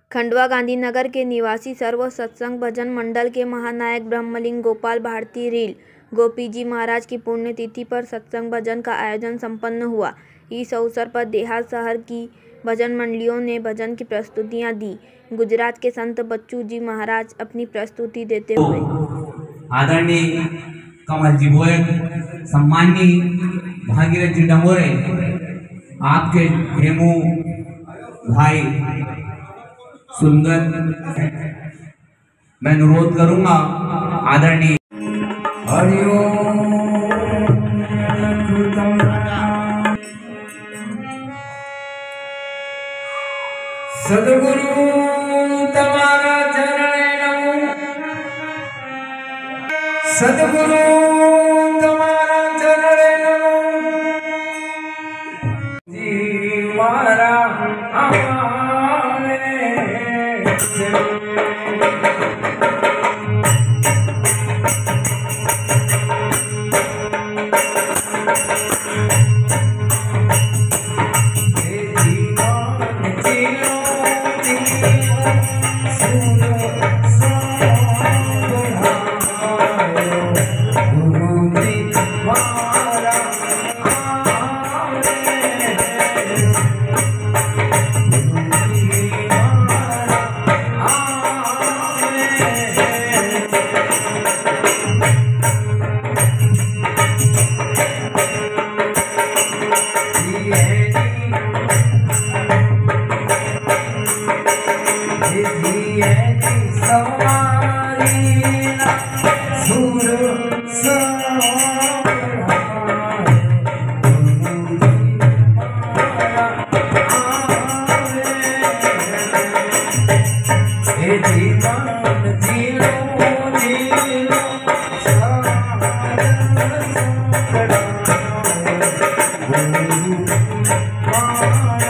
खंडवा गांधीनगर के निवासी सर्व सत्संग भजन मंडल के महानायक ब्रह्मलीन गोपाल भारती रील गोपी जी महाराज की पुण्यतिथि पर सत्संग भजन का आयोजन संपन्न हुआ। इस अवसर पर देहात शहर की भजन मंडलियों ने भजन की प्रस्तुतियां दी। गुजरात के संत बच्चू जी महाराज अपनी प्रस्तुति देते हुए आदरणीय कमल जी बोयन, सम्माननीय भागीरथ जी डमोरे, आपके हेमू भाई सुंदर, मैं अनुरोध करूंगा आदरणीय हरिओम सद्गुरु तमारा चरण सद्गुरु तमारा चरण जी मारा Wow.